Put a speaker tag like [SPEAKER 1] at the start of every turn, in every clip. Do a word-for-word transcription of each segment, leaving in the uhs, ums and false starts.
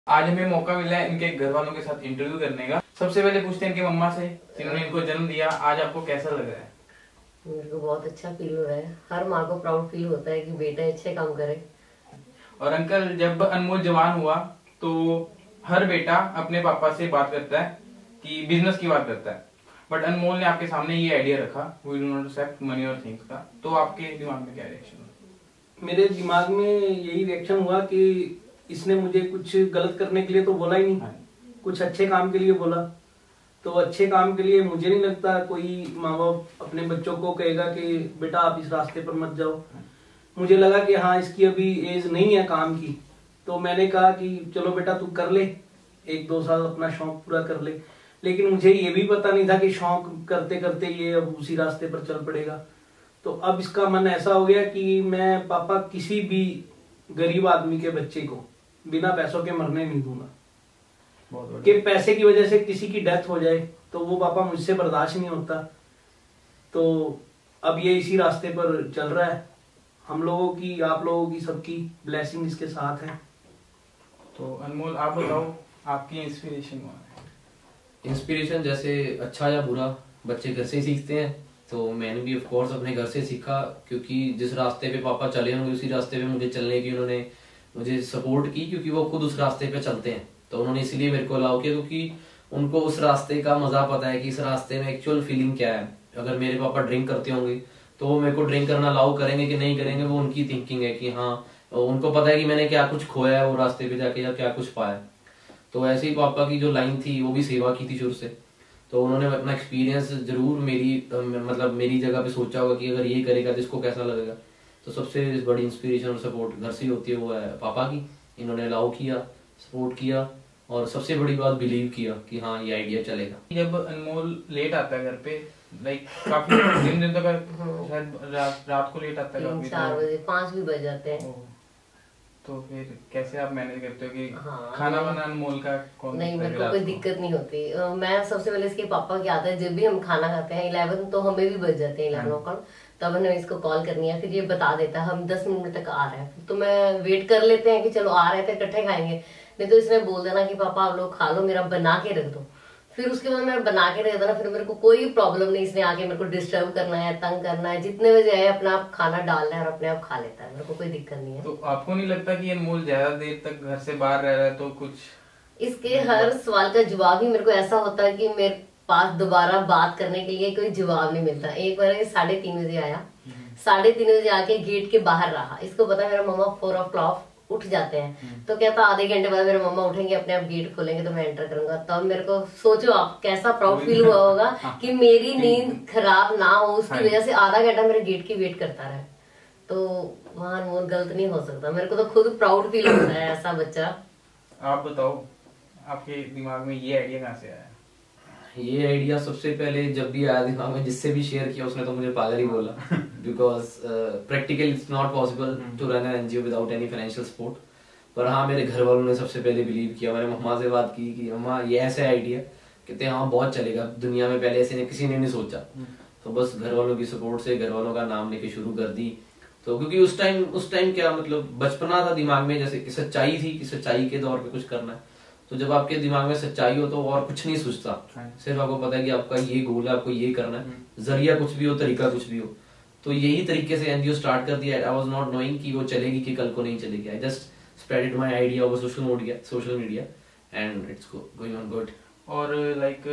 [SPEAKER 1] आज हमें मौका मिला है इनके घर वालों के साथ इंटरव्यू करने का। सबसे पहले पूछते हैं इनकी मम्मा से, जिन्होंने इनको जन्म दिया। आज आपको कैसा लग रहा है?
[SPEAKER 2] मेरे को बहुत अच्छा फील हो रहा है। हर माँ को प्राउड फील होता है कि बेटा अच्छे काम करे।
[SPEAKER 1] और अंकल, जब अनमोल जवान हुआ तो हर बेटा अपने पापा से बात करता है कि बिजनेस की बात करता है, बट अनमोल ने आपके सामने ये आइडिया रखा, we do not accept money और थिंग्स का। तो आपके दिमाग में क्या रिएक्शन हुआ?
[SPEAKER 3] मेरे दिमाग में यही रिएक्शन हुआ कि इसने मुझे कुछ गलत करने के लिए तो बोला ही नहीं, कुछ अच्छे काम के लिए बोला। तो अच्छे काम के लिए मुझे नहीं लगता कोई माँ बाप अपने बच्चों को कहेगा कि बेटा आप इस रास्ते पर मत जाओ। मुझे लगा कि हाँ, इसकी अभी एज नहीं है काम की, तो मैंने कहा कि चलो बेटा तू कर ले, एक दो साल अपना शौक पूरा कर ले। लेकिन मुझे ये भी पता नहीं था कि शौक करते करते ये अब उसी रास्ते पर चल पड़ेगा। तो अब इसका मन ऐसा हो गया कि मैं पापा किसी भी गरीब आदमी के बच्चे को बिना पैसों के मरने नहीं दूंगा। कि पैसे की वजह से किसी की डेथ हो जाए तो वो पापा मुझसे बर्दाश्त नहीं होता। तो अब ये इसी रास्ते पर चल रहा है। हम लोगों की, आप लोगों की, सबकी ब्लेसिंग इसके साथ है।
[SPEAKER 1] तो अनमोल, आप बताओ आपकी इंस्पिरेशन कौन है?
[SPEAKER 4] इंस्पिरेशन जैसे अच्छा या बुरा बच्चे घर से ही सीखते हैं, तो मैंने भी ऑफ कोर्स अपने घर से सीखा, क्योंकि जिस रास्ते पे पापा चले होंगे उसी रास्ते पे मुझे चलने की उन्होंने मुझे सपोर्ट की, क्योंकि वो खुद उस रास्ते पे चलते हैं। तो उन्होंने इसलिए मेरे को अलाउ किया क्योंकि उनको उस रास्ते का मजा पता है कि इस रास्ते में एक्चुअल फीलिंग क्या है। अगर मेरे पापा ड्रिंक करते होंगे तो वो मेरे को ड्रिंक करना अलाउ करेंगे कि नहीं करेंगे, वो उनकी थिंकिंग है कि हाँ, उनको पता है कि मैंने क्या कुछ खोया है वो रास्ते पे जाके या क्या कुछ पाया। तो ऐसे ही पापा की जो लाइन थी वो भी सेवा की थी शुरू से। तो उन्होंने अपना एक्सपीरियंस जरूर मेरी मतलब मेरी जगह पे सोचा होगा कि अगर ये करेगा तो इसको कैसा लगेगा। तो सबसे बड़ी इंस्पिरेशन और सपोर्ट घर से होती है, वो है पापा की। इन्होंने अलाउ किया, सपोर्ट किया और सबसे बड़ी बात बिलीव किया कि हाँ ये आइडिया चलेगा।
[SPEAKER 1] जब अनमोल लेट आता है घर पे, लाइक काफी दिन दिन तक शायद रात, रात को लेट आता है,
[SPEAKER 2] तीन चार बजे पाँच भी बज जाते हैं।
[SPEAKER 1] तो फिर कैसे आप मैनेज करते हो कि
[SPEAKER 2] हाँ,
[SPEAKER 1] खाना बनाना अनमोल का कौन?
[SPEAKER 2] नहीं, मेरे को कोई दिक्कत नहीं होती। मैं सबसे पहले इसके पापा की आदत है, जब भी हम खाना खाते हैं इलेवन, तो हमें भी बज जाते हैं इलेवन ओ क्लॉक, तब हमें इसको कॉल करनी है। फिर ये बता देता है हम दस मिनट तक आ रहे हैं, तो मैं वेट कर लेते हैं कि चलो आ रहे थे इकट्ठे खाएंगे। नहीं तो इसने बोल देना कि पापा आप लोग खा लो, मेरा बना के रख दो। फिर उसके बाद मैं बना के रख देना, फिर मेरे को कोई प्रॉब्लम नहीं। इसने आके मेरे को डिस्टर्ब करना है, तंग करना है, जितने बजे आए अपना आप खाना डालना है और अपने आप खा लेता है, मेरे को कोई दिक्कत नहीं है।
[SPEAKER 1] तो आपको नहीं लगता कि अनमोल ज्यादा देर तक घर से बाहर रह रहा है तो कुछ?
[SPEAKER 2] इसके हर सवाल का जवाब ही मेरे को ऐसा होता है कि मेरे पास दोबारा बात करने के लिए कोई जवाब नहीं मिलता। एक बार साढ़े तीन बजे आया, साढ़े तीन बजे आके गेट के बाहर रहा। इसको पता है मेरा मम्मा फोर ओ क्लॉक उठ जाते हैं, तो कहता आधे घंटे बाद मेरे मम्मा उठेंगे, अपने आप गेट खोलेंगे तो मैं एंटर करूंगा। तब मेरे को सोचो आप कैसा प्राउड फील हुआ होगा कि मेरी नींद खराब ना हो, उसकी वजह से आधा घंटा मेरे गेट की वेट करता रहे। तो वहां अनमोल गलत नहीं हो सकता। मेरे को तो खुद प्राउड फील होता है ऐसा बच्चा।
[SPEAKER 1] आप बताओ आपके दिमाग में ये आइडिया कहाँ से आया?
[SPEAKER 4] ये आइडिया सबसे पहले जब भी आया दिमाग में, जिससे भी शेयर किया उसने तो मुझे पागल ही बोला, because practically it's not possible to run an NGO without any financial support. पर हाँ, मेरे घर वालों ने सबसे पहले बिलीव किया। मैंने मम्मा से बात की कि मम्मा ये ऐसा आइडिया, कहते हैं हाँ बहुत चलेगा, दुनिया में पहले ऐसे किसी ने नहीं सोचा। तो बस घर वालों की सपोर्ट से घर वालों का नाम लेके शुरू कर दी। तो क्योंकि उस टाइम उस टाइम क्या मतलब बचपना था दिमाग में, जैसे कि सच्चाई थी कि सच्चाई के दौर पे कुछ करना है। तो जब आपके दिमाग में सच्चाई हो तो और कुछ नहीं सोचता, सिर्फ आपको पता है कि आपका ये गोल है, आपको ये करना है, जरिया कुछ भी हो, तरीका कुछ भी हो। तो यही तरीके से एनजीओ स्टार्ट कर दिया। आई वाज नॉट नोइंग कि वो चलेगी कि कल को नहीं चलेगी। I just spreaded my idea over social media social media and it's going on good. और
[SPEAKER 1] लाइक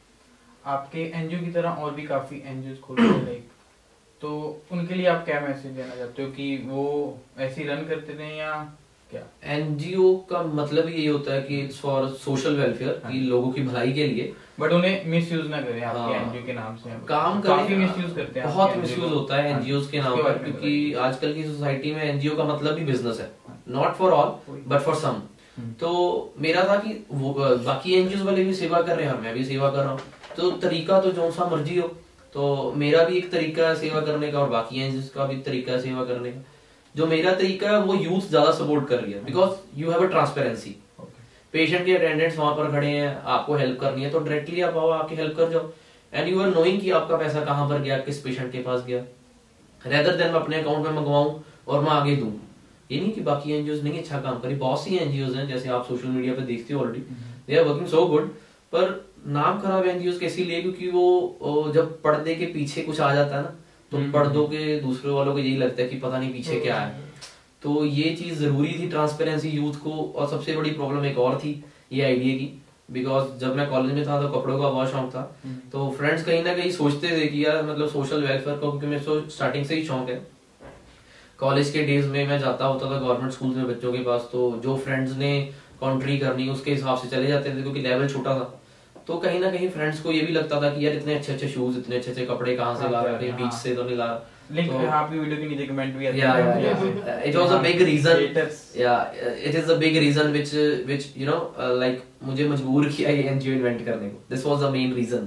[SPEAKER 1] आपके एनजीओ की तरह और भी काफी एनजीओ खोल रहे हैं, लाइक तो उनके लिए आप क्या मैसेज देना चाहते हो कि वो ऐसे ही रन करते रहे या क्या?
[SPEAKER 4] एनजीओ का मतलब यही होता है कि इट्स फॉर सोशल वेलफेयर, कि लोगों की भलाई के लिए,
[SPEAKER 1] बट उन्हें मिसयूज ना करें आपके एनजीओ के नाम से।
[SPEAKER 4] काम
[SPEAKER 1] काफी मिसयूज करते हैं,
[SPEAKER 4] बहुत मिसयूज होता है एनजीओ के नाम पर, क्योंकि आजकल की सोसाइटी में एनजीओ का मतलब ही बिजनेस है, not for all but for some. तो मेरा था कि वो बाकी एनजीओ वाले भी सेवा कर रहे हैं, मैं भी सेवा कर रहा हूँ, तो तरीका तो जो सा मर्जी हो। तो मेरा भी एक तरीका है सेवा करने का और बाकी एनजीओ का भी तरीका है सेवा करने का। जो मेरा तरीका है वो यूथ ज्यादा सपोर्ट कर रही है, because you have a transparency. Patient के अटेंडेंट्स वहां पर खड़े हैं, आपको हेल्प करनी है तो डायरेक्टली आप आओ, आके हेल्प कर जाओ, एंड यू आर नोइंग कि आपका पैसा कहां पर गया, किस पेशेंट के पास गया, रेदर देन मैं अपने अकाउंट में मंगवाऊं और मैं आगे दूं। ये नहीं कि बाकी एनजीओ नहीं अच्छा काम करे, बहुत सी एनजीओ हैं जैसे आप सोशल मीडिया पे देखते हो already, they are working so good, पर नाम खराब एनजीओ कैसे लिए, क्योंकि वो जब पर्दे के पीछे कुछ आ जाता है ना तो पर्दों के दूसरे वालों को यही लगता है कि पता नहीं पीछे क्या है। तो ये चीज जरूरी थी ट्रांसपेरेंसी यूथ को। और सबसे बड़ी प्रॉब्लम एक और थी ये आइडिया की, बिकॉज जब मैं कॉलेज में था तो कपड़ों का बहुत शौक था, तो फ्रेंड्स कहीं ना कहीं सोचते थे कि यार मतलब सोशल वेलफेयर को, क्योंकि मेरे को स्टार्टिंग से ही शौक है। कॉलेज के डेज में मैं जाता होता था गवर्नमेंट स्कूल में बच्चों के पास, तो जो फ्रेंड्स ने कॉन्ट्री करनी उसके हिसाब से चले जाते थे क्योंकि लेवल छोटा था। तो कहीं ना कहीं फ्रेंड्स को ये भी लगता था कि यार इतने अच्छे अच्छे शूज, इतने अच्छे अच्छे कपड़े कहाँ से ला रहे हैं, बीच से तो नहीं ला।
[SPEAKER 1] लिंक पे आपकी वीडियो के नीचे कमेंट भी आते
[SPEAKER 4] हैं। या या it was a big reason, या it is a big reason which which you know like मुझे मजबूर किया ये एनजीओ इन्वेंट करने को। This was the main reason.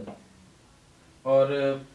[SPEAKER 1] और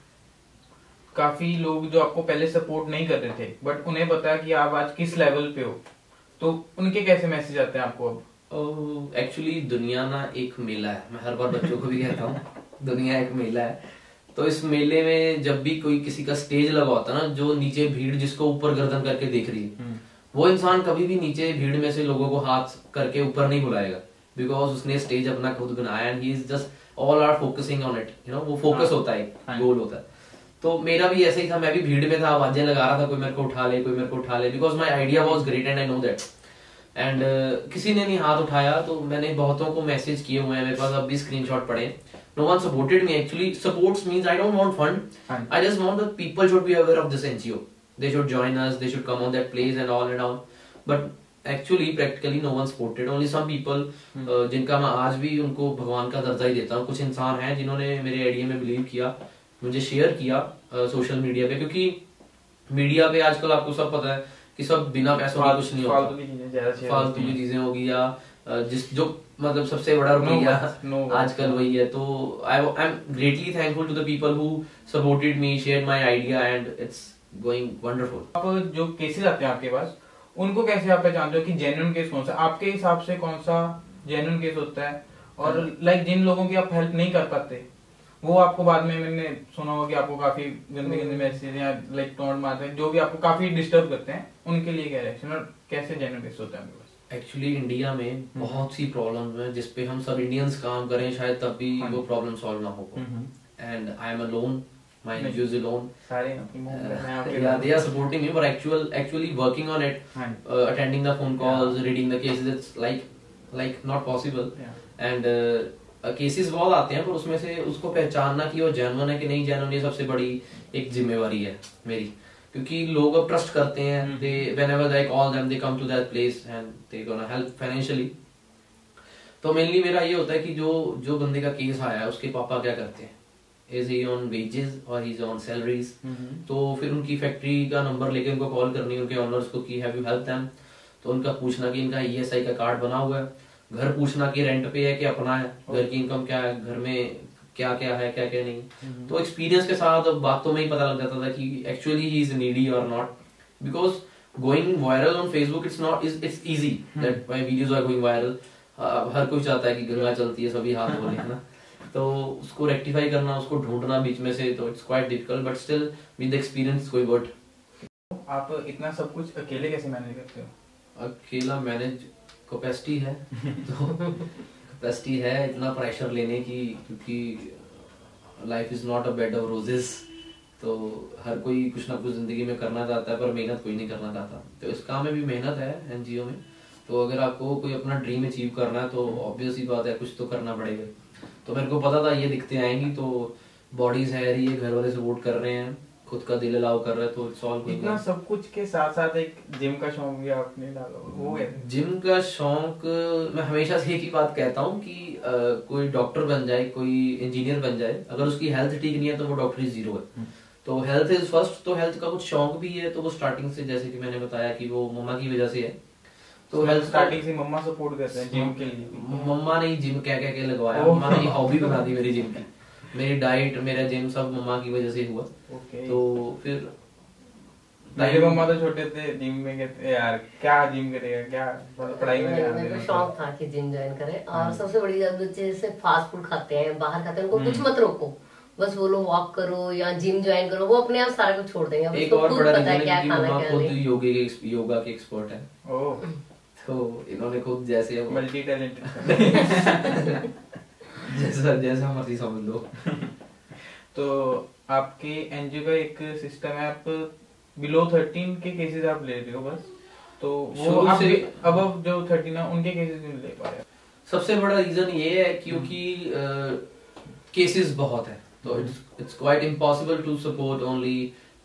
[SPEAKER 1] काफी लोग जो आपको पहले सपोर्ट नहीं कर रहे थे बट उन्हें पता है कि आप आज किस लेवल पे हो, तो उनके कैसे मैसेज आते हैं आपको अब?
[SPEAKER 4] एक्चुअली uh, दुनिया ना एक मेला है, मैं हर बार बच्चों को भी कहता हूँ दुनिया एक मेला है। तो इस मेले में जब भी कोई किसी का स्टेज लगा होता है ना, जो नीचे भीड़ जिसको ऊपर गर्दन करके देख रही है, वो इंसान कभी भी नीचे भीड़ में से लोगों को हाथ करके ऊपर नहीं बुलाएगा, बिकॉज उसने स्टेज अपना खुद बनाया and he is just all are focusing on it, you know वो फोकस होता है, गोल होता है। तो मेरा भी ऐसे ही था, मैं भी भीड़ में था, आवाजें लगा रहा था कोई मेरे को उठा ले, कोई मेरे को उठा ले, because my idea was great and I know that. And किसी ने नहीं हाथ उठाया, तो मैंने बहुतों को मैसेज किए हुए हैं, मेरे पास अब भी स्क्रीनशॉट पड़े। No one supported me actually. Supports means I don't want fund, I just want that people should be aware of this NGO, they should join us, they should come on that place and all and all. But actually practically no one supported, only some people जिनका मैं आज भी उनको भगवान का दर्जा ही देता हूँ। कुछ इंसान हैं जिन्होंने मेरे आइडिया में बिलीव किया, मुझे शेयर किया सोशल uh, मीडिया पे, क्योंकि मीडिया पे आजकल आपको सब पता है कि सब बिना पैसों का कुछ नहीं होता, फालतू की चीजें ज्यादा फालतू की चीजें होगी, या जिस जो मतलब सबसे बड़ा रुपया आजकल वही है। तो I I am greatly thankful to the people who supported me, shared my idea and it's going wonderful.
[SPEAKER 1] आप जो केसेस आते हैं आपके पास, उनको कैसे आप पहचानते हो कि जेन्युइन केस कौन सा, आपके हिसाब से कौन सा जेन्युइन केस होता है? और लाइक जिन लोगों की आप हेल्प नहीं कर पाते, वो आपको बाद में मैंने सुना होगा कि आपको काफी गंदे गंदे मैसेज या लाइक टोन मारते हैं, जो भी आपको काफी डिस्टर्ब करते हैं, उनके लिए क्या रिएक्शन और कैसे जेन्युइन केस होता है आपके पास?
[SPEAKER 4] एक्चुअली इंडिया में बहुत सी प्रॉब्लम्स हैं जिसपे हम सब इंडियंस काम करें शायद तब भी वो प्रॉब्लम सॉल्व ना हो पाए। And I am alone, my N G O is alone.
[SPEAKER 1] सारे
[SPEAKER 4] yeah, they are supporting me, but actual actually working on it, uh, attending the phone calls, yeah. reading the cases, it's like like not possible. Yeah. And uh, cases बहुत आते हैं, पर उसमें से उसको पहचानना कि वो जेन्युइन है कि नहीं जेन्युइन, ये सबसे बड़ी एक जिम्मेवारी है मेरी, क्योंकि लोग अब ट्रस्ट करते हैं, they whenever they call them they come to that place and they gonna help financially. तो मेनली मेरा ये होता है कि जो जो बंदे का केस आया है उसके पापा क्या करते हैं, is he on wages or he's on salaries? mm-hmm. तो फिर उनकी फैक्ट्री का नंबर लेके उनको कॉल करनी है, उनके ओनर्स को कि हैव यू हेल्प देम, तो उनका पूछना कि इनका ई एस आई का कार्ड बना हुआ है, घर पूछना कि रेंट पे है कि अपना है, घर की इनकम क्या है, घर में क्या क्या है क्या क्या नहीं। mm-hmm. तो एक्सपीरियंस के साथ बातों में ही पता लग जाता था कि एक्चुअली ही इज नीडी और not, because going viral on Facebook it's not it's easy that my videos are going viral. हर कोई चाहता है कि गंगा चलती है सभी हाथ धो लें, ना, तो उसको रेक्टिफाई करना, उसको ढूंढना बीच में से, तो it's quite difficult, but still with the experience कोई गुड।
[SPEAKER 1] आप इतना सब कुछ अकेले कैसे मैनेज करते हो?
[SPEAKER 4] अकेला मैनेज कैपेसिटी है तो कैपेसिटी है इतना प्रेशर लेने की, क्योंकि life is not a bed of roses, तो हर कोई कुछ ना कुछ जिंदगी में करना चाहता है, पर मेहनत कोई नहीं करना चाहता। तो इस काम में भी मेहनत है एनजीओ में, तो अगर आपको कोई अपना ड्रीम अचीव करना है तो ऑब्वियस ही बात है कुछ तो करना पड़ेगा। तो मेरे को पता था ये दिखते आएंगी, तो बॉडीज है रही है, घर वाले सपोर्ट कर रहे हैं, खुद का दिल अलाउ कर रहा है, तो सॉल्व
[SPEAKER 1] इतना सब कुछ के साथ साथ एक जिम का शौक भी आपने डाला, वो है
[SPEAKER 4] जिम का शौक। मैं हमेशा से एक ही बात कहता हूँ कि आ, कोई डॉक्टर बन जाए, कोई इंजीनियर बन जाए, अगर उसकी हेल्थ ठीक नहीं है तो वो डॉक्टरी जीरो है। तो हेल्थ इज फर्स्ट, तो हेल्थ का कुछ शौक भी है, तो वो स्टार्टिंग से जैसे कि मैंने बताया कि वो मम्मा की वजह से है, तो हेल्थ
[SPEAKER 1] स्टार्टिंग से मम्मा सपोर्ट करते हैं जिम के लिए।
[SPEAKER 4] मम्मा ने जिम क्या क्या क्या लगवाया, मम्मा ने हॉबी बना दी मेरी जिम की, मेरी डाइट मेरा जिम सब मम्मा की वजह से हुआ। okay. तो फिर
[SPEAKER 1] मेरे मम्मा तो छोटे थे, जिम में कहते यार क्या जिम करेगा, क्या पढ़ाई में ध्यान देना।
[SPEAKER 2] शौक था कि जिम ज्वाइन करे, और सबसे बड़ी बात बच्चे जैसे फास्ट फूड खाते हैं, बाहर खाते हैं, उनको कुछ मत रोको, बस वो लोग वॉक करो या जिम ज्वाइन करो, वो अपने आप सारा कुछ छोड़ देंगे। अब
[SPEAKER 4] एक
[SPEAKER 2] उसको
[SPEAKER 4] और
[SPEAKER 2] खुद
[SPEAKER 4] बड़ा
[SPEAKER 2] पता है
[SPEAKER 4] रीजन
[SPEAKER 2] क्या
[SPEAKER 4] है कि
[SPEAKER 2] खाना
[SPEAKER 4] मम्मा
[SPEAKER 2] क्या
[SPEAKER 4] खुद
[SPEAKER 2] नहीं।
[SPEAKER 4] योगे के योगा के एक्सपर्ट है,
[SPEAKER 1] ओह
[SPEAKER 4] तो इन्होंने खुद जैसे अब
[SPEAKER 1] मल्टी टैलेंटेड
[SPEAKER 4] जैसा जैसा मर्जी समझ लो।
[SPEAKER 1] तो आपके एनजीओ का एक सिस्टम है, आप बिलो थर्टीन के केसेस आप ले रहे हो बस, तो वो
[SPEAKER 4] शुरू
[SPEAKER 1] आप
[SPEAKER 4] से
[SPEAKER 1] अबव जो थर्टीन है उनके केसेस नहीं ले पा रहे।
[SPEAKER 4] सबसे बड़ा रीजन ये है क्योंकि केसेस बहुत है, तो it's it's quite impossible to support only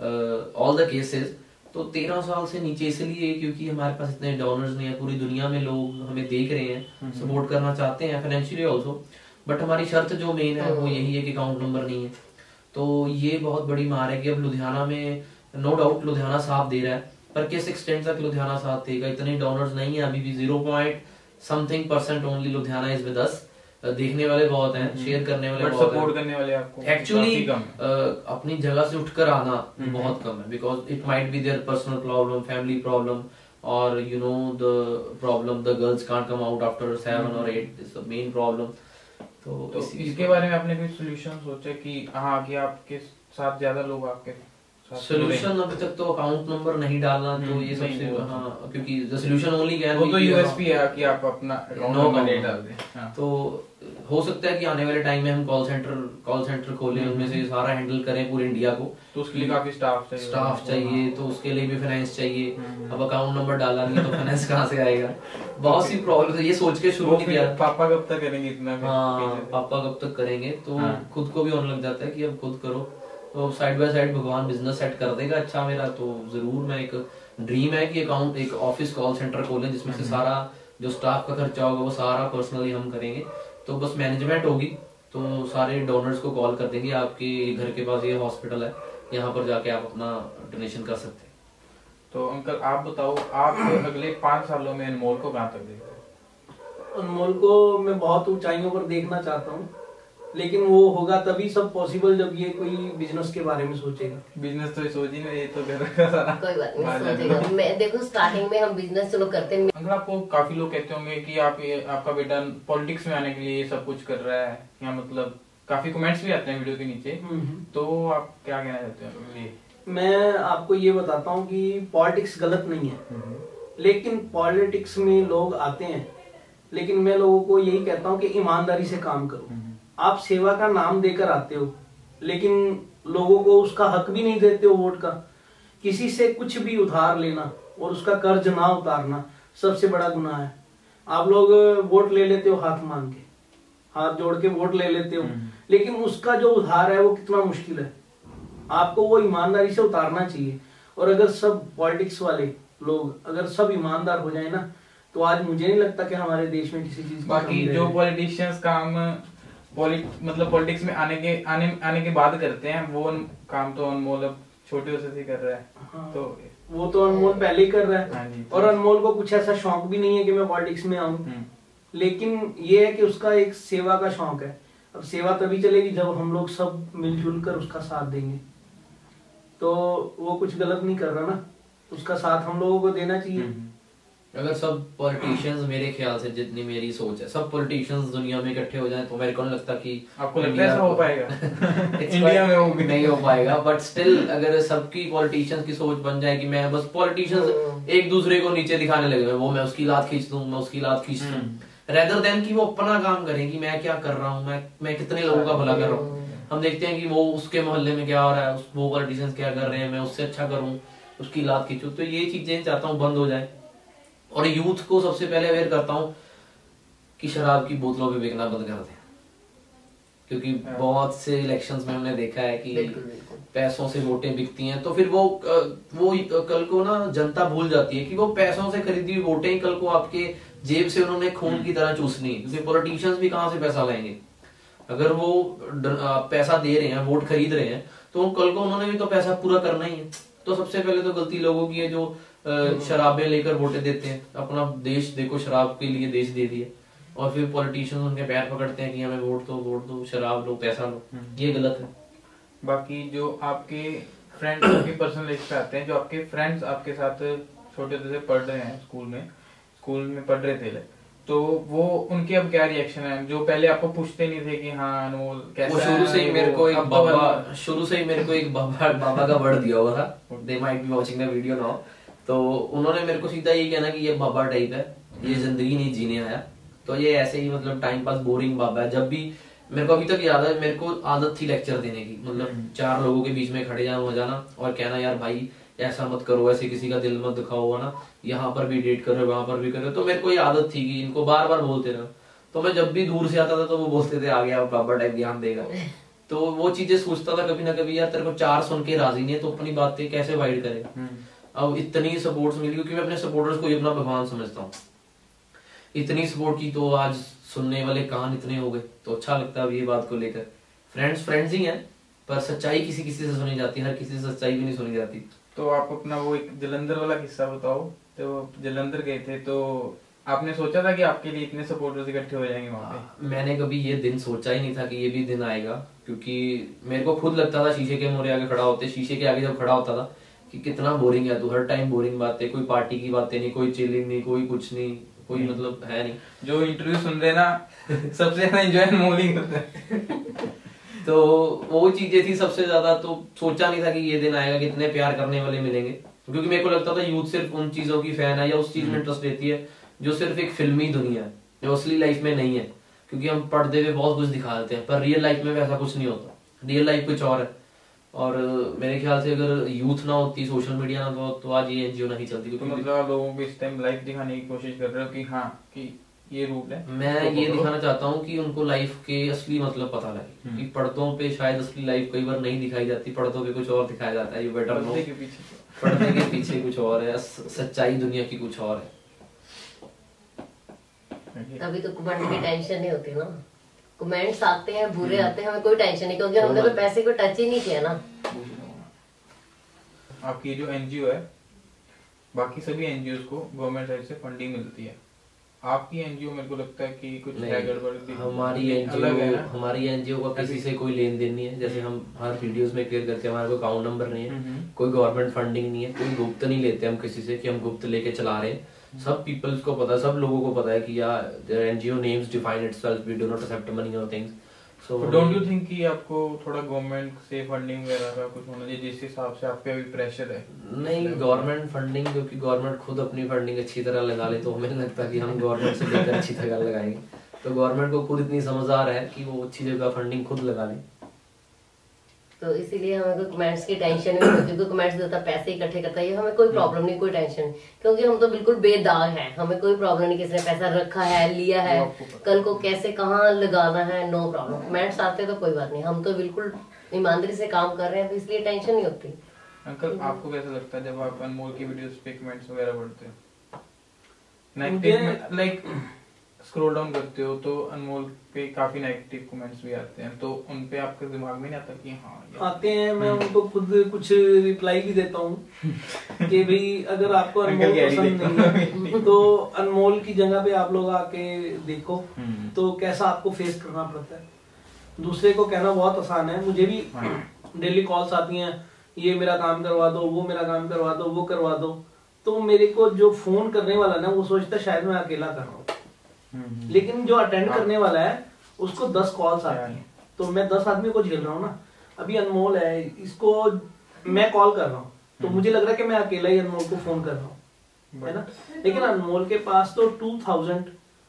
[SPEAKER 4] all the cases. तो तेरह साल से नीचे इसलिए क्योंकि हमारे पास इतने डोनर्स नहीं है, पूरी दुनिया में लोग हमें देख रहे हैं, सपोर्ट करना चाहते हैं फाइनेंशियली ऑल्सो, बट हमारी शर्त जो मेन है वो यही है कि अकाउंट नंबर नहीं है। तो ये बहुत बड़ी मार है कि अब लुधियाना में नो डाउट लुधियाना साथ दे रहा है, पर किस एक्सटेंट तक लुधियाना साथ देगा, इतने डोनर्स नहीं है अभी भी, zero point something percent only Ludhiana is with us. देखने वाले बहुत हैं, शेयर करने वाले बहुत हैं,
[SPEAKER 1] सपोर्ट करने वाले आपको
[SPEAKER 4] एक्चुअली अपनी जगह से उठकर आना बहुत कम है, because it might be their personal problem, family problem, और you know the problem the girls can't come out after seven और eight is the main problem. तो,
[SPEAKER 1] तो इसके बारे में आपने कोई सोल्यूशन सोचा कि हाँ कि आपके साथ ज्यादा लोग आपके
[SPEAKER 4] सोल्यूशन अभी तक तो अकाउंट नंबर नहीं डालना, तो ये सबसे हाँ, क्योंकि द सोल्यूशन ओनली कैन
[SPEAKER 1] वो तो यूएसपी है कि आप अपना अकाउंट नंबर नहीं डाल दें। हाँ।
[SPEAKER 4] तो हो सकता है कि आने वाले टाइम में हम कॉल सेंटर कॉल सेंटर खोलें, उनमें से सारा हैंडल करें पूरे इंडिया को,
[SPEAKER 1] तो उसके लिए काफी स्टाफ चाहिए
[SPEAKER 4] स्टाफ चाहिए, तो उसके लिए भी फाइनेंस चाहिए। अब अकाउंट नंबर डाला नहीं तो फाइनेंस कहाँ से आएगा, बहुत सी प्रॉब्लम, ये सोच के शुरू नहीं किया।
[SPEAKER 1] पापा कब तक करेंगे इतना?
[SPEAKER 4] हाँ, पापा कब तक करेंगे, तो खुद को भी होने लग जाता है कि अब खुद करो, तो साइड बाय साइड भगवान बिजनेस सेट कर देगा अच्छा मेरा। तो जरूर मैं एक ड्रीम है कि अकाउंट एक ऑफिस कॉल सेंटर खोलें जिसमें से सारा जो स्टाफ का खर्चा होगा वो सारा पर्सनली हम करेंगे। तो बस मैनेजमेंट होगी, तो सारे डोनर्स को कॉल कर देंगे, आपके घर के पास ये हॉस्पिटल है, यहाँ पर जाके आप अपना डोनेशन कर सकते हैं।
[SPEAKER 1] तो अंकल आप बताओ, आप अगले पांच सालों में अनमोल को कहाँ तक देख रहे हो?
[SPEAKER 3] अनमोल को मैं बहुत ऊंचाइयों पर देखना चाहता हूँ, लेकिन वो होगा तभी सब पॉसिबल जब ये कोई बिजनेस के बारे में सोचेगा।
[SPEAKER 1] बिजनेस तो सोच ही नहीं, ये तो घर का सारा
[SPEAKER 2] कोई बात नहीं सोचेगा। मैं देखो स्टार्टिंग में हम बिजनेस चलो करते हैं।
[SPEAKER 1] अंकल आपको काफी लोग कहते होंगे कि आप ये आपका बेटा पॉलिटिक्स में आने के लिए ये सब कुछ कर रहा है, या मतलब काफी कमेंट्स भी आते हैं वीडियो के नीचे, तो आप क्या कहना चाहते हैं?
[SPEAKER 3] मैं आपको ये बताता हूँ कि पॉलिटिक्स गलत नहीं है, लेकिन पॉलिटिक्स में लोग आते हैं, लेकिन मैं लोगों को यही कहता हूँ कि ईमानदारी से काम करो। आप सेवा का नाम देकर आते हो, लेकिन लोगों को उसका हक भी नहीं देते हो वोट का। किसी से कुछ भी उधार लेना और उसका कर्ज ना उतारना सबसे बड़ा गुनाह है। आप लोग वोट ले लेते हो हाथ मांग के, हाथ जोड़ के वोट ले लेते हो, लेकिन उसका जो उधार है वो कितना मुश्किल है, आपको वो ईमानदारी से उतारना चाहिए। और अगर सब पॉलिटिक्स वाले लोग अगर सब ईमानदार हो जाए ना, तो आज मुझे नहीं लगता कि हमारे देश में किसी चीज।
[SPEAKER 1] बाकी जो पॉलिटिशियंस काम पॉलिट मतलब पॉलिटिक्स में आने के आने आने के बाद करते हैं, वो काम तो अनमोल अब छोटे से ही कर रहा है। हाँ, तो
[SPEAKER 3] वो तो अनमोल पहले ही कर रहा है। हाँ, और अनमोल को कुछ ऐसा शौक भी नहीं है कि मैं पॉलिटिक्स में आऊं, लेकिन ये है कि उसका एक सेवा का शौक है। अब सेवा तभी चलेगी जब हम लोग सब मिलजुल कर उसका साथ देंगे। तो वो कुछ गलत नहीं कर रहा ना, उसका साथ हम लोगों को देना चाहिए।
[SPEAKER 4] अगर सब पॉलिटिशियंस, मेरे ख्याल से जितनी मेरी सोच है, सब पॉलिटिशियंस दुनिया में इकट्ठे हो जाएं, तो मेरे को नहीं लगता कि
[SPEAKER 1] आपको लगता है ऐसा हो पाएगा
[SPEAKER 4] इंडिया में वो भी नहीं हो पाएगा। बट स्टिल अगर सबकी पॉलिटिशियंस की सोच बन जाए कि मैं बस पॉलिटिशियंस एक दूसरे को नीचे दिखाने लगे, वो मैं उसकी लात खींच दूं, मैं उसकी लात खींच दूं, रेदर देन कि वो अपना काम करें कि मैं क्या कर रहा हूँ, मैं मैं कितने लोगों का भला कर रहा हूँ। हम देखते हैं कि वो उसके मोहल्ले में क्या हो रहा है, वो पॉलिटिशियंस क्या कर रहे हैं, मैं उससे अच्छा करूँ, उसकी लात खींचूं। तो ये चीजें चाहता हूँ बंद हो जाए। और यूथ को सबसे पहले अवेयर करता हूँ कि शराब की बोतलों पे बिकना बंद कर दें, क्योंकि बहुत से इलेक्शंस में हमने देखा है कि पैसों से वोटें बिकती हैं। तो फिर वो वो कल को ना जनता भूल जाती है कि वो पैसों से खरीदी हुई वोटें कल को आपके जेब से उन्होंने खून की तरह चूसनी है, क्योंकि पॉलिटिशियंस भी कहाँ से पैसा लाएंगे। अगर वो पैसा दे रहे हैं, वोट खरीद रहे हैं, तो कल को उन्होंने भी तो पैसा पूरा करना ही है। तो सबसे पहले तो गलती लोगों की है जो शराबें लेकर वोटें देते हैं। अपना देश देखो, शराब के लिए देश दे दिया, और फिर पॉलिटिशियंस उनके पैर पकड़ते हैं कि हमें वोट दो, वोट दो, शराब लो, पैसा लो। ये गलत है।
[SPEAKER 1] बाकी जो आपके फ्रेंड्स आपकी पर्सनल लाइफ पे आते हैं, जो आपके फ्रेंड्स आपके साथ छोटे से पढ़ रहे हैं स्कूल में स्कूल में पढ़ रहे थे, तो वो उनके अब क्या रिएक्शन है, जो पहले आपको पूछते नहीं थे कि हाँ अनमोल कैसा
[SPEAKER 4] वो शुरू से ही
[SPEAKER 1] है,
[SPEAKER 4] मेरे
[SPEAKER 1] वो
[SPEAKER 4] को एक
[SPEAKER 1] अब तो
[SPEAKER 4] बाबा शुरू से ही मेरे को एक बाबा बाबा का वर्ड दिया हुआ था, they might be watching the video now. तो उन्होंने मेरे को सीधा ये कहना कि ये बाबा टाइप है, ये जिंदगी नहीं जीने आया, तो ये ऐसे ही मतलब टाइम पास बोरिंग बाबा है। जब भी मेरे को अभी तक याद है, मेरे को आदत थी लेक्चर देने की, मतलब चार लोगों के बीच में खड़े जाना हो जाना और कहना यार भाई ऐसा मत करो, ऐसे किसी का दिल मत दुखाओ ना, यहाँ पर भी डेट करो वहां पर भी करो। तो मेरे को ये आदत थी कि इनको बार बार बोलते रहो। तो मैं जब भी दूर से आता था तो वो बोलते थे आ गया बाबा टाइप ध्यान देगा। तो वो चीजें सोचता था कभी ना कभी यार तेरे को चार सुन के राजी नहीं है तो अपनी बातें कैसे वाइड करेगा। अब इतनी सपोर्ट मिली, क्योंकि मैं अपने सपोर्टर्स को ही अपना भगवान समझता हूँ। इतनी सपोर्ट की तो आज सुनने वाले कान इतने हो गए, तो अच्छा लगता है अब ये बात को लेकर। फ्रेंड्स फ्रेंड्स ही हैं, पर सच्चाई किसी किसी से सुनी जाती है, हर किसी से सच्चाई भी नहीं सुनी जाती।
[SPEAKER 1] तो आप अपना वो एक जलंधर वाला किस्सा बताओ। तो जलंधर गए थे तो आपने सोचा था कि आपके लिए इतने सपोर्टर्स इकट्ठे हो जाएंगे वहाँ पे?
[SPEAKER 4] मैंने कभी ये दिन सोचा ही नहीं था कि ये भी दिन आएगा, क्योंकि मेरे को खुद लगता था शीशे के मोरे आगे खड़ा होते शीशे के आगे जब खड़ा होता था कि कितना बोरिंग है तू, हर टाइम बोरिंग बातें, कोई पार्टी की बातें नहीं, कोई चिलिंग नहीं, कोई कुछ नहीं, कोई मतलब है नहीं।
[SPEAKER 1] जो इंटरव्यू सुन रहे ना सबसे ज्यादा एंजॉय अनमोल ही करता है।
[SPEAKER 4] तो वो चीजें थी सबसे ज्यादा। तो सोचा नहीं था कि ये दिन आएगा, कितने प्यार करने वाले मिलेंगे, क्योंकि मेरे को लगता था यूथ सिर्फ उन चीजों की फैन है या उस चीज में इंटरेस्ट लेती है जो सिर्फ एक फिल्मी दुनिया है, जो असली लाइफ में नहीं है। क्योंकि हम पर्दे पे बहुत कुछ दिखा देते हैं, पर रियल लाइफ में वैसा कुछ नहीं होता, रियल लाइफ कुछ और है। और मेरे ख्याल से अगर यूथ ना होती, सोशल मीडिया ना हो, तो आज ये एनजीओ नहीं चलती।
[SPEAKER 1] तो मतलब लोगों को इस टाइम लाइफ दिखाने की कोशिश कर रहे हो कि हाँ कि ये रूल है।
[SPEAKER 4] मैं ये दिखाना चाहता हूँ कि उनको लाइफ के असली मतलब पता लगे, कि पर्दों पे शायद असली लाइफ कई बार नहीं दिखाई जाती, पर्दों पे कुछ और दिखाया जाता है। यू बेटर नो, पर्दे के पीछे कुछ और है, सच्चाई दुनिया की कुछ और है।
[SPEAKER 2] तभी तो कमेंट की टेंशन नहीं होती ना, कमेंट्स आते हैं बुरे आते हैं, हमें कोई टेंशन नहीं, क्योंकि हमने तो पैसे को टच ही नहीं किया ना।
[SPEAKER 1] आपकी जो एनजीओ है, बाकी सभी एनजीओ को गवर्नमेंट साइड से फंडिंग मिलती है, आपकी एनजीओ मेरे को लगता है कि कुछ है गड़बड़।
[SPEAKER 4] हमारी एनजीओ हमारी एनजीओ का किसी से कोई लेन देन नहीं है। जैसे हम हर वीडियोस में क्लियर करते हैं, हमारा कोई अकाउंट नंबर नहीं है, कोई गवर्नमेंट फंडिंग नहीं है, कोई गुप्त नहीं लेते हम किसी से कि हम गुप्त लेके चला रहे हैं। सब पीपल्स को पता है, सब लोगों को पता है कि यार NGO names define itself, we do not accept money और things.
[SPEAKER 1] So don't you think कि आपको थोड़ा गवर्नमेंट से फंडिंग वगैरह का कुछ होना चाहिए, जिस हिसाब से आप पे अभी प्रेशर है?
[SPEAKER 4] नहीं, गवर्नमेंट फंडिंग, क्योंकि गवर्नमेंट खुद अपनी फंडिंग अच्छी तरह लगा ले, तो हमें लगता है कि हम गवर्नमेंट से लेकर अच्छी तरह लगाएंगे। तो गवर्नमेंट को खुद इतनी समझदार है कि वो अच्छी जगह फंडिंग खुद लगा ले।
[SPEAKER 2] तो इसीलिए हमें कोई कमेंट्स की टेंशन नहीं होती, क्योंकि कमेंट्स देता पैसे इकट्ठे करता है, हमें कोई प्रॉब्लम नहीं, कोई टेंशन, क्योंकि हम तो बिल्कुल बेदाग हैं, हमें कोई प्रॉब्लम नहीं किसने पैसा रखा है, लिया है, कल को कैसे कहाँ लगाना है, नो प्रॉब्लम। कमेंट्स आते तो कोई बात नहीं, हम तो बिल्कुल ईमानदारी से काम कर रहे हैं, तो इसलिए टेंशन नहीं होती।
[SPEAKER 1] अंकल आपको कैसा लगता है जब आप अनमोल की वीडियोस पे कमेंट्स वगैरह पढ़ते हो, नेगेटिव लाइक स्क्रॉल डाउन करते हो तो अनमोल पे काफी नेगेटिव कमेंट्स भी आते हैं, तो उन पे आपके दिमाग में नहीं आता कि हाँ
[SPEAKER 3] आते हैं? मैं उनको खुद कुछ रिप्लाई भी देता हूँ कि भाई अगर आपको अनमोल पसंद नहीं है तो अनमोल की जगह पे आप लोग आके देखो तो कैसा आपको फेस करना पड़ता है। दूसरे को कहना बहुत आसान है, मुझे भी डेली कॉल्स आती हैं, ये मेरा काम करवा दो, वो मेरा काम करवा दो, वो करवा दो। तो मेरे को जो फोन करने वाला ना वो सोचता है शायद मैं अकेला कर रहा हूँ, लेकिन जो अटेंड करने वाला है उसको दस कॉल्स आती हैं, तो मैं दस आदमी को झेल रहा हूँ ना। अभी अनमोल है, इसको मैं कॉल कर रहा हूँ तो मुझे लग रहा है कि मैं अकेला ही अनमोल को फोन कर रहा हूँ, है ना। लेकिन अनमोल के पास तो two thousand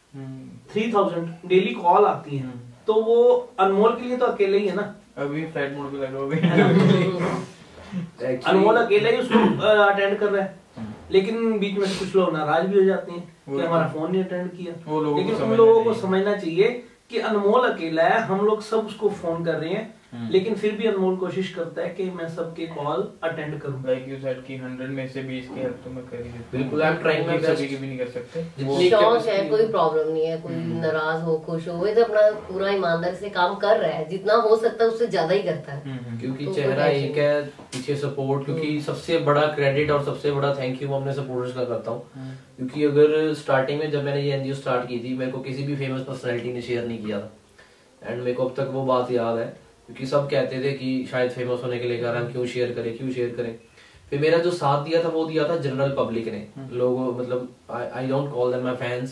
[SPEAKER 3] three thousand daily call आती है, तो वो अनमोल के लिए तो अकेले ही है ना।
[SPEAKER 1] अभी फ्लाइट मोड पे लगा हुआ है,
[SPEAKER 3] अनमोल अकेले ही उसको अटेंड कर रहा है, लेकिन बीच में कुछ लोग नाराज भी हो जाते हैं कि हमारा फोन नहीं अटेंड किया। लेकिन उन लोगों को समझना चाहिए कि अनमोल अकेला है, हम लोग सब उसको फोन कर रहे हैं, लेकिन फिर भी अनमोल कोशिश करता है कि मैं सबके कॉल अटेंड करूं।
[SPEAKER 1] लाइक यू सेड कि हंड्रेड में से बीस की हेल्प तो मैं कर ही देता हूं।
[SPEAKER 4] बिल्कुल, I am trying my best,
[SPEAKER 1] सभी की भी नहीं कर सकते।
[SPEAKER 2] शौक है, कोई प्रॉब्लम नहीं है, कोई नाराज हो खुश हो, वो तो अपना पूरा ईमानदारी से काम कर रहा है, जितना हो सकता है उससे ज्यादा ही करता है,
[SPEAKER 4] क्योंकि तो चेहरा एक है, पीछे सपोर्ट। क्योंकि सबसे बड़ा क्रेडिट और सबसे बड़ा थैंक यू मैं अपने सपोर्टर्स का करता हूँ, क्योंकि अगर स्टार्टिंग में जब मैंने ये एनजीओ स्टार्ट की थी, मेरे को किसी भी फेमस पर्सनैलिटी ने शेयर नहीं किया था, एंड मेरे को अब तक वो बात याद है, क्योंकि सब कहते थे कि शायद फेमस होने के लिए कारण क्यों शेयर करें क्यों शेयर करें। फिर मेरा जो साथ दिया था वो दिया था जनरल पब्लिक ने, लोगों मतलब I don't call them my fans,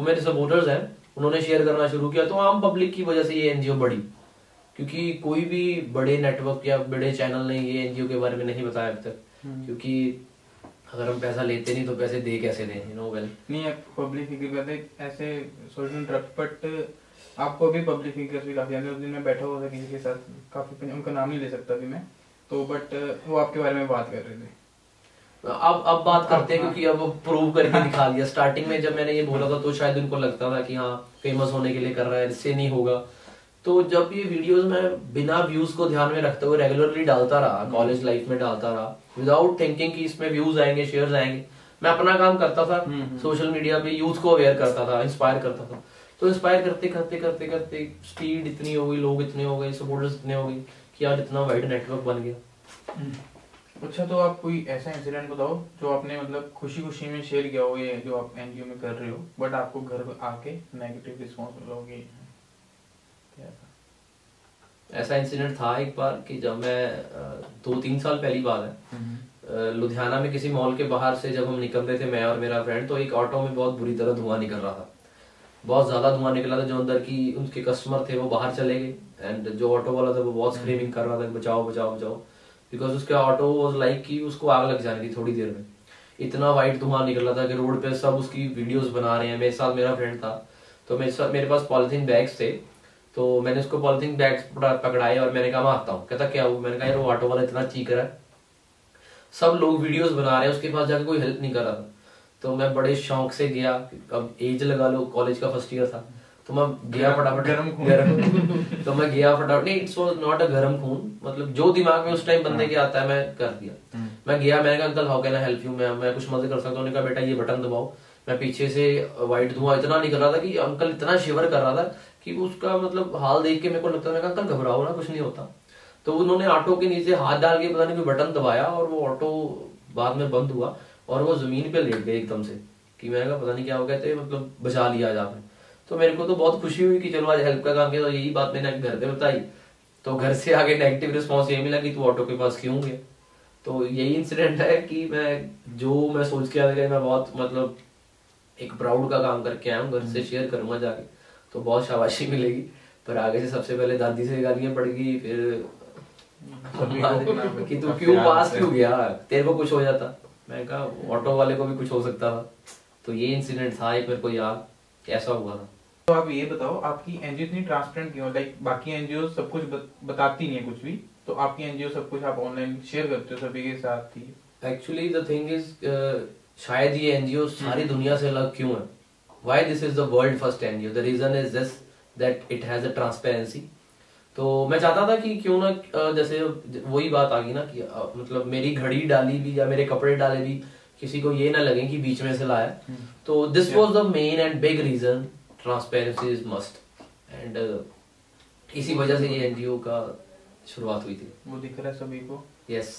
[SPEAKER 4] वो मेरे सपोर्टर्स हैं, उन्होंने शेयर करना शुरू किया, तो आम पब्लिक की वजह से ये एनजीओ बढ़ी, क्योंकि कोई भी बड़े नेटवर्क या बड़े चैनल ने ये एनजीओ के बारे में नहीं बताया अब तक, क्योंकि अगर हम पैसा लेते नहीं तो पैसे दे कैसे दें, यू नो वेल।
[SPEAKER 1] नहीं, पब्लिक फिगर करते ऐसे सोशल इंटरप्ट, बट आपको अभी पब्लिक फिगर्स भी काफी आते हैं। उस दिन मैं बैठा हुआ था किसी के साथ, काफी, उनका नाम नहीं ले सकता अभी मैं, तो बट वो आपके बारे में बात कर रहे थे।
[SPEAKER 4] अब अब बात करते हैं, क्योंकि अब प्रूव करके दिखा दिया। स्टार्टिंग में जब मैंने ये बोला था तो शायद उनको लगता था कि हाँ फेमस होने के लिए कर रहा है, इससे नहीं होगा। तो जब ये वीडियोस में बिना व्यूज को ध्यान में रखते हुए रेगुलरली डालता रहा, कॉलेज लाइफ में डालता रहा, विदाउट थिंकिंग कि इसमें व्यूज आएंगे, शेयर्स आएंगे, मैं अपना काम करता था, सोशल मीडिया पे यूथ को अवेयर करता था, इंस्पायर करता था। तो इंस्पायर करते करते करते करते स्पीड इतनी हो गई, लोग इतने हो गए, सपोर्टर्स इतने हो गए कि यार इतना वाइड नेटवर्क बन गया।
[SPEAKER 1] अच्छा, तो आप कोई ऐसा इंसिडेंट बताओ जो आपने मतलब खुशी खुशी में शेयर किया हो, ये जो आप एनजीओ में कर रहे हो, बट आपको घर आके नेगेटिव रिस्पॉन्स मिला हो, कि
[SPEAKER 4] ऐसा इंसिडेंट था एक बार कि जब मैं दो तीन साल पहली बात है, लुधियाना में किसी मॉल के बाहर से जब हम निकल रहे थे, मैं और मेरा फ्रेंड, तो एक ऑटो में बहुत बुरी तरह धुआं निकल रहा था, बहुत ज्यादा धुआं निकला था। जो अंदर की उनके कस्टमर थे वो बाहर चले गए, एंड जो ऑटो वाला था वो बहुत स्क्रीमिंग कर रहा था, बचाओ बचाओ बचाओ, बिकॉज उसका ऑटो वाज लाइक कि उसको आग लग जानी थी थोड़ी देर में। इतना वाइट धुआं निकल रहा था कि रोड पे सब उसकी वीडियोस बना रहे हैं। मेरे साथ मेरा फ्रेंड था, तो मेरे साथ मेरे पास पॉलिथीन बैग्स थे, तो मैंने उसको पॉलिथीन बैग्स पकड़ाए और मैंने कहा मैं आता हूँ। कहता क्या हुआ? मैंने कहा यार वो ऑटो वाला इतना चीख रहा है, सब लोग वीडियोस बना रहे हैं, उसके पास जाके कोई हेल्प नहीं कर रहा था। तो मैं बड़े शौक से गया, अब एज लगा लो, कॉलेज का फर्स्ट ईयर था, तो मैं गया फटाफट,
[SPEAKER 1] गरम खून
[SPEAKER 4] गरम तो मैं गया फटाफट, नहीं इट्स वाज नॉट अ गरम खून, मतलब जो दिमाग में उस टाइम बंदे के आता है मैं कर दिया। मैं गया, मैंने कहा uncle how can I help you, मैं मैं कुछ मदद कर सकता हूँ? उन्होंने कहा बेटा ये बटन दबाओ। मैं पीछे से व्हाइट धुआं इतना निकल रहा था कि अंकल इतना शिवर कर रहा था कि उसका मतलब हाल देख के मेरे को लगता था, मैं कहा अंकल घबराओ ना, कुछ नहीं होता। तो उन्होंने ऑटो के नीचे हाथ डाल के पता नहीं कोई बटन दबाया और वो ऑटो बाद में बंद हुआ और वो जमीन पे लेट गए एकदम से, कि मैंने कहा पता नहीं क्या हो गया, तो मतलब बचा लिया आज आपने। तो मेरे को तो बहुत खुशी हुई कि चलो आज हेल्प का काम किया। तो यही बात मैंने घर पे बताई, तो घर से आगे नेगेटिव रिस्पॉन्स ये मिला कि तू ऑटो के पास क्यों गया। तो यही इंसिडेंट है कि मैं जो मैं सोच के आया मैं बहुत मतलब एक प्राउड का काम करके आया हूँ, घर से शेयर करूंगा जाके तो बहुत शाबाशी मिलेगी, पर आगे से सबसे पहले दादी से गालियां पड़ गई, फिर कि तू क्यों पास क्यों गया, तेरे को कुछ हो जाता। मैं कहा ऑटो वाले को भी कुछ हो सकता था। तो ये इंसिडेंट था एक, मेरे को याद कैसा हुआ था।
[SPEAKER 1] तो आप ये बताओ आपकी एनजीओ इतनी ट्रांसपेरेंट क्यों? लाइक बाकी एनजीओ सब कुछ बताती नहीं है कुछ भी, तो आपकी एनजीओ सब कुछ आप ऑनलाइन शेयर करते हो सभी के साथ ही।
[SPEAKER 4] एक्चुअली द थिंग इज, शायद ये एनजीओ सारी दुनिया से अलग क्यों है? Why this is the world first NGO? The reason is this that it has a transparency. तो मैं चाहता था कि क्यों ना, जैसे वही बात आ गई ना कि मतलब मेरी घड़ी डाली भी या मेरे कपड़े डाले भी किसी को ये ना लगे कि बीच में से लाया। तो this was the main and big reason, transparency is must, and इसी वजह से ये एनजीओ का शुरुआत हुई थी।
[SPEAKER 1] वो दिख रहा है सभी को।
[SPEAKER 4] यस,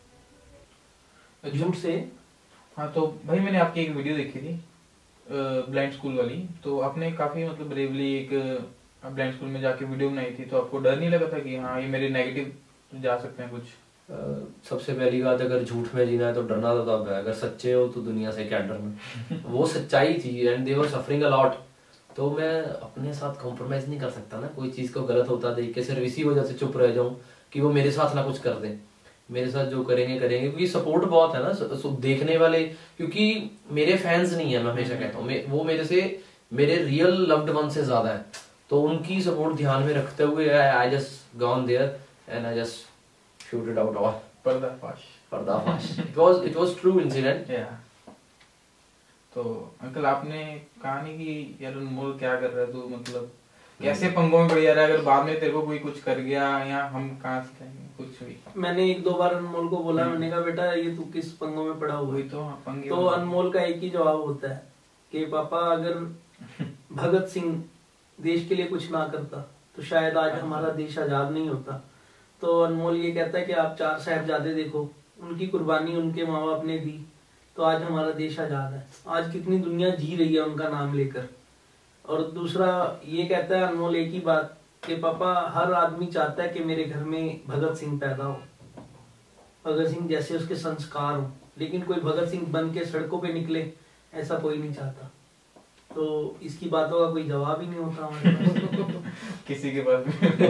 [SPEAKER 3] झूठ से।
[SPEAKER 1] हाँ, तो भाई मैंने आपकी एक वीडियो देखी थी ब्लाइंड स्कूल वाली, तो आपने काफी मतलब ब्रेवली एक ब्लाइंड स्कूल में जाके वीडियो बनाई थी, तो आपको डर नहीं लगा था कि हाँ ये मेरे नेगेटिव जा सकते हैं कुछ?
[SPEAKER 4] uh, सबसे पहली बात, अगर झूठ में जीना है तो डरना तो तब है, अगर सच्चे हो तो दुनिया से क्या डरना। वो सच्चाई थी and they were suffering a lot. तो मैं अपने साथ कॉम्प्रोमाइज नहीं कर सकता ना, कोई चीज को गलत होता देख के सिर्फ इसी वजह से चुप रह जाऊं कि वो मेरे साथ ना कुछ कर दे। मेरे साथ जो करेंगे करेंगे, क्योंकि सपोर्ट बहुत है ना देखने वाले, क्योंकि मेरे फैंस नहीं है, मैं हमेशा कहता हूँ, वो मेरे से मेरे रियल लव्ड वन से ज्यादा है, तो उनकी सपोर्ट ध्यान में रखते हुए I just gone there and I just shoot it out all.
[SPEAKER 1] पर्दाफाश
[SPEAKER 4] पर्दाफाश it was it was true incident.
[SPEAKER 1] या तो अंकल आपने कहा नहीं कि यार अनमोल क्या कर रहा है तू, मतलब कैसे पंगों में पड़ जा रहा है, अगर बाद में तेरे को कोई कुछ कर गया या हम कहाँ से जाएंगे कुछ भी?
[SPEAKER 3] मैंने एक दो बार अनमोल को बोला, मैंने कहा बेटा ये तू किस पंगों में पड़ा हुआ है?
[SPEAKER 1] तो हाँ, पंगे
[SPEAKER 3] तो अनमोल का एक ही जवाब होता है कि पापा अगर भगत सिंह देश के लिए कुछ ना करता तो शायद आज हमारा देश आजाद नहीं होता। तो अनमोल ये कहता है कि आप चार साहिबजादे देखो, उनकी कुर्बानी उनके माँ बाप ने दी, तो आज हमारा देश आजाद है। आज कितनी दुनिया जी रही है उनका नाम लेकर। और दूसरा ये कहता है अनमोल एक ही बात कि पापा हर आदमी चाहता है कि मेरे घर में भगत सिंह पैदा हो, भगत सिंह जैसे उसके संस्कार हो, लेकिन कोई भगत सिंह बन के सड़कों पे निकले ऐसा कोई नहीं चाहता। तो इसकी बातों का कोई जवाब ही नहीं होता हमारे पास।
[SPEAKER 1] किसी के पास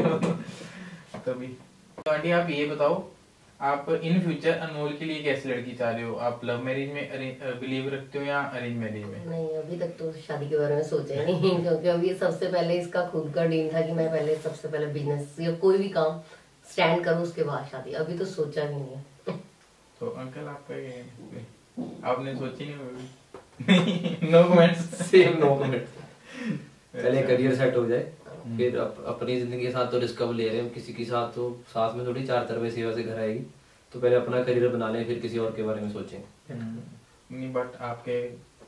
[SPEAKER 1] भी तभी। तो आंटी आप ये बताओ, आप इन फ्यूचर अनमोल के लिए कैसी लड़की चाह रहे हो? आप लव मैरिज में बिलीव रखते हो या अरेंज मैरिज में?
[SPEAKER 2] नहीं, अभी तक तो शादी के बारे में सोचा ही नहीं क्योंकि अभी सबसे पहले इसका खुद का ड्रीम था कि मैं पहले सबसे पहले बिजनेस या कोई भी काम स्टैंड करूं, उसके बाद शादी। अभी तो सोचा भी नहीं है।
[SPEAKER 1] तो अंकल आपका ये आपने सोची नहीं? No comments.
[SPEAKER 4] Same no comments. पहले करियर सेट हो जाए, फिर अप, अपनी जिंदगी के साथ तो रिस्क अब ले रहे हैं किसी के साथ, तो साथ में थोड़ी चार तरफे सेवा से घर आएगी। तो पहले अपना करियर बना लें, फिर किसी और के बारे में सोचेंगे।
[SPEAKER 1] नहीं, बट आपके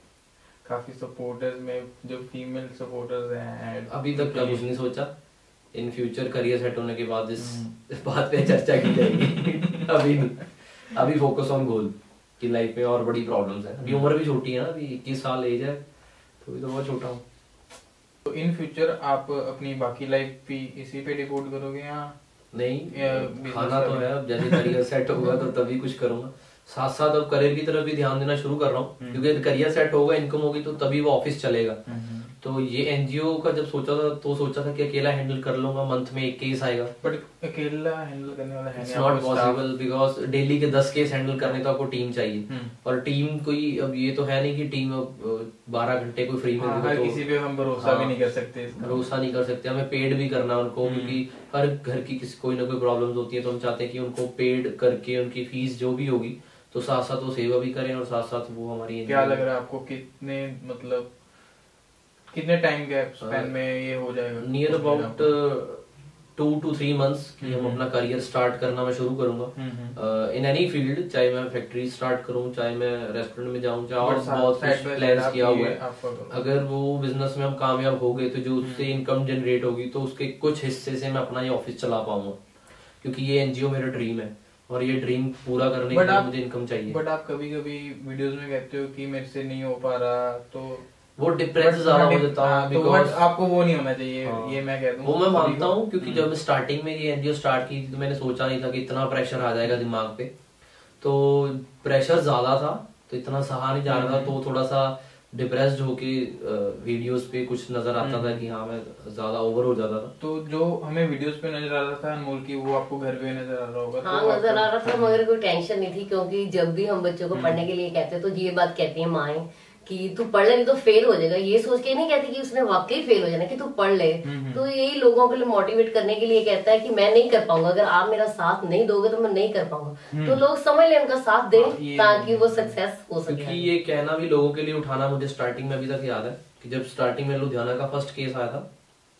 [SPEAKER 1] काफी सपोर्टर्स में जो फीमेल सपोर्टर्स हैं
[SPEAKER 4] अभी तक का कुछ नहीं सोचा। इन फ्यूचर करियर सेट होने के बाद इस, इस बात पे चर्चा की जाएगी। अभी नहीं, अभी फोकस ऑन गोल की लाइफ में और बड़ी प्रॉब्लम्स है। अभी उम्र भी छोटी है ना, अभी इक्कीस साल एज है, तो अभी तो बहुत छोटा हूँ।
[SPEAKER 1] तो इन फ्यूचर आप अपनी बाकी लाइफ भी इसी पे डिवोट करोगे या
[SPEAKER 4] नहीं?
[SPEAKER 1] या
[SPEAKER 4] खाना तो है, अब जैसे करियर सेट होगा तो तभी कुछ करूंगा। साथ साथ अब करियर की तरफ भी ध्यान देना शुरू कर रहा हूँ, क्योंकि करियर सेट होगा, इनकम होगी तो तभी वो ऑफिस चलेगा। तो ये एनजीओ का जब सोचा था तो सोचा था कि अकेला हैंडल कर लूंगा, मंथ में एक केस आएगा।
[SPEAKER 1] बट अकेला हैंडल करने वाला है
[SPEAKER 4] it's not possible, because daily के दस केस हैंडल करने तो आपको टीम चाहिए, और टीम कोई अब ये तो है नहीं कि टीम अब बारह घंटे कोई फ्री में
[SPEAKER 1] हाँ,
[SPEAKER 4] तो
[SPEAKER 1] किसी पे हम भरोसा भी नहीं कर सकते,
[SPEAKER 4] भरोसा नहीं कर सकते। हमें पेड भी करना है उनको, क्योंकि हर घर की किसी कोई ना कोई प्रॉब्लम होती है, तो हम चाहते हैं कि उनको पेड करके उनकी फीस जो भी होगी तो साथ साथ वो सेवा भी करें और साथ साथ वो हमारी।
[SPEAKER 1] क्या लग रहा है आपको कितने मतलब कितने टाइम गैप स्पैन में ये हो जाएगा?
[SPEAKER 4] Near about two two three months कि हम अपना करियर स्टार्ट करना मैं शुरू करूंगा इन एनी फील्ड, चाहे मैं फैक्ट्री स्टार्ट करूं, चाहे मैं रेस्टोरेंट में जाऊं, चाहे और बहुत कुछ प्लान्स किया हुआ है। अगर वो बिजनेस में हम कामयाब हो गए तो जो उससे इनकम जनरेट होगी तो उसके कुछ हिस्से से मैं अपना ये ऑफिस चला पाऊंगा, क्योंकि ये एनजीओ मेरा ड्रीम है और ये ड्रीम पूरा करने के लिए मुझे इनकम चाहिए।
[SPEAKER 1] बट आप कभी कभी वीडियोस में कहते हो कि मेरे से नहीं हो पा रहा, तो
[SPEAKER 4] वो डिप्रेस ज्यादा हो जाता है,
[SPEAKER 1] तो आपको वो नहीं होना चाहिए। हाँ, ये मैं कह दूं,
[SPEAKER 4] वो मैं मानता हूँ, क्योंकि जब स्टार्टिंग में ये एनजीओ स्टार्ट की थी तो मैंने सोचा नहीं था कि इतना प्रेशर आ जाएगा दिमाग पे। तो प्रेशर ज्यादा था तो इतना सहा नहीं जा रहा था, तो थोड़ा सा डिप्रेस्ड होके वीडियोस पे कुछ नजर आता था कि हाँ मैं ज्यादा ओवर हो जाता था।
[SPEAKER 1] तो जो हमें वीडियोस पे नजर आ रहा था अनमोल की, वो आपको घर पे नजर आ रहा होगा?
[SPEAKER 2] हाँ,
[SPEAKER 1] तो
[SPEAKER 2] नजर आ रहा था, मगर कोई टेंशन नहीं थी, क्योंकि जब भी हम बच्चों को पढ़ने के लिए कहते हैं तो ये बात कहती है माएं कि तू पढ़ ले नहीं तो फेल हो जाएगा। ये सोच के नहीं कहती कि उसने वाकई फेल हो जाना, कि तू पढ़ ले। तो यही लोगों के लिए मोटिवेट करने के लिए कहता है कि मैं नहीं कर पाऊंगा, अगर आप मेरा साथ नहीं दोगे तो मैं नहीं कर पाऊंगा। तो लोग समझ ले, उनका साथ दें ताकि वो सक्सेस हो सके।
[SPEAKER 4] क्योंकि ये कहना भी लोगों के लिए उठाना मुझे स्टार्टिंग में अभी तक याद है कि जब स्टार्टिंग में लुधियाना का फर्स्ट केस आया था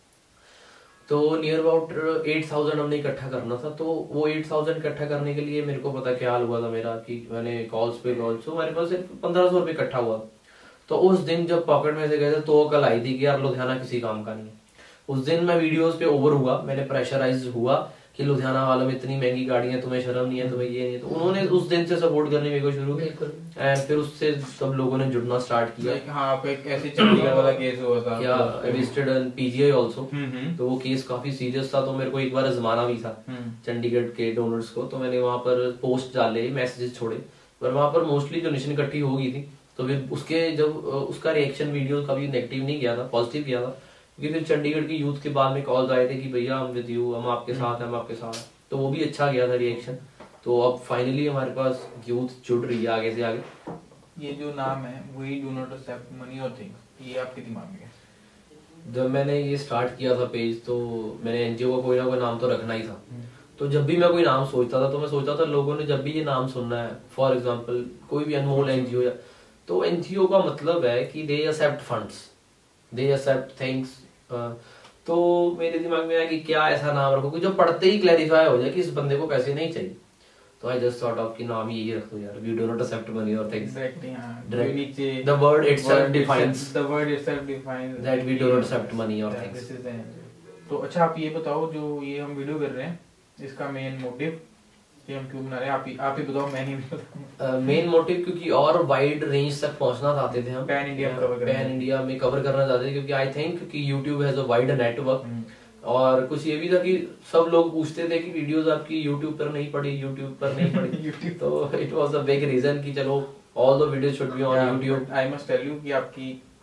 [SPEAKER 4] तो नियर अबाउट एट थाउजेंड हमने इकट्ठा करना था। तो वो एट थाउजेंड इकट्ठा करने के लिए मेरे को पता क्या हाल हुआ था मेरा, कि मैंने कॉल्स पे कॉल्स तो हमारे पास सिर्फ पंद्रह सौ रुपये इकट्ठा हुआ। तो उस दिन जब पॉकेट में से गए थे तो कल आई थी कि यार लुधियाना किसी काम का नहीं है। उस दिन मैं वीडियोस पे ओवर हुआ, मैंने प्रेशराइज हुआ कि लुधियाना वालों में इतनी महंगी गाड़ियां, तुम्हें शर्म नहीं है, तुम्हें ये नहीं है। तो उन्होंने उस दिन से सपोर्ट करने मेरे को शुरू किया, एंड फिर उससे सब लोगों ने जुड़ना स्टार्ट किया।
[SPEAKER 1] हाँ, आप एक ऐसे चंडीगढ़ वाला केस हुआ था
[SPEAKER 4] क्या, विजिटेड एन पीजीआई आल्सो, तो वो केस काफी सीरियस था। तो मेरे को एक बार आजमाना भी था चंडीगढ़ के डोनर्स को, तो मैंने वहां पर पोस्ट डाले, मैसेजेस छोड़े, पर वहां पर मोस्टली डोनेशन इकट्ठी हो गई थी। तो फिर उसके जब उसका रिएक्शन वीडियो कभी नेगेटिव नहीं गया था, पॉजिटिव गया था, क्योंकि फिर चंडीगढ़ की यूथ के बाद में कॉल्स आए थे कि भैया हम विद यू, हम आपके साथ हैं, हम आपके साथ हैं। तो वो भी अच्छा गया था रिएक्शन। तो अब फाइनली हमारे पास यूथ जुड़ रही है आगे से आगे।
[SPEAKER 1] ये जो नाम है we do not accept money और थिंग्स, ये आपके दिमाग में है?
[SPEAKER 4] जब मैंने ये स्टार्ट किया था पेज तो मैंने एनजीओ का कोई ना कोई नाम तो रखना ही था। तो जब भी मैं कोई नाम सोचता था तो मैं सोचता था लोगों ने जब भी ये नाम सुनना है, फॉर एग्जांपल कोई भी अनमोल एनजीओ या, तो एनजीओ का मतलब है कि they accept funds, they accept things. तो मेरे दिमाग में आया कि क्या ऐसा नाम रखो कि जो पढ़ते ही क्लैरिफाई हो जाए कि इस बंदे को पैसे नहीं चाहिए। तो आई जस्ट थॉट ऑफ कि नाम यही रख दो यार, we do not accept money और थिंग्स।
[SPEAKER 1] एग्जैक्टली, हां, नीचे
[SPEAKER 4] the word itself defines,
[SPEAKER 1] the word itself defines
[SPEAKER 4] that we do not accept money और थिंग्स।
[SPEAKER 1] तो अच्छा, आप ये बताओ, जो ये हम वीडियो कर रहे हैं इसका मेन मोटिव ये हम क्यों बना रहे हैं? आप ही आप ही बताओ, मैं नहीं बताऊंगा।
[SPEAKER 4] मेन मोटिव क्योंकि और वाइड रेंज तक पहुंचना चाहते थे हम,
[SPEAKER 1] पैन इंडिया कवर करना,
[SPEAKER 4] पैन इंडिया में कवर करना चाहते थे, क्योंकि आई थिंक कि YouTube has a wide network. और कुछ ये भी था कि सब लोग पूछते थे कि वीडियोस आपकी YouTube पर नहीं पड़ी, YouTube पर नहीं पड़ी। तो it was a big reason कि चलो all the videos should be on YouTube।
[SPEAKER 1] I must tell you कि आपकी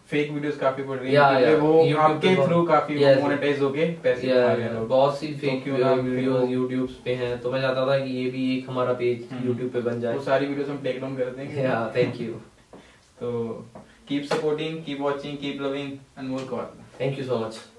[SPEAKER 1] फेक वीडियोस काफी बढ़ रही
[SPEAKER 4] या,
[SPEAKER 1] हैं
[SPEAKER 4] या,
[SPEAKER 1] क्योंकि वो
[SPEAKER 4] YouTube
[SPEAKER 1] आपके
[SPEAKER 4] पे बहुत-
[SPEAKER 1] थ्रू काफी
[SPEAKER 4] Yes,
[SPEAKER 1] मोनेटाइज होके पैसे
[SPEAKER 4] या,
[SPEAKER 1] कमा रहे हैं लोग।
[SPEAKER 4] बहुत सी
[SPEAKER 1] तो
[SPEAKER 4] फेक
[SPEAKER 1] क्यों ना
[SPEAKER 4] वीडियोस
[SPEAKER 1] फिर वो-
[SPEAKER 4] यूट्यूब पे हैं, तो मैं चाहता था कि ये भी एक हमारा पेज
[SPEAKER 1] हम्म।
[SPEAKER 4] यूट्यूब पे बन जाए।
[SPEAKER 1] वो सारी वीडियोस हम टेक डाउन कर देंगे।
[SPEAKER 4] या थैंक यू
[SPEAKER 1] तो keep supporting, keep watching, keep loving Anmol Kaur.
[SPEAKER 4] Thank you so much.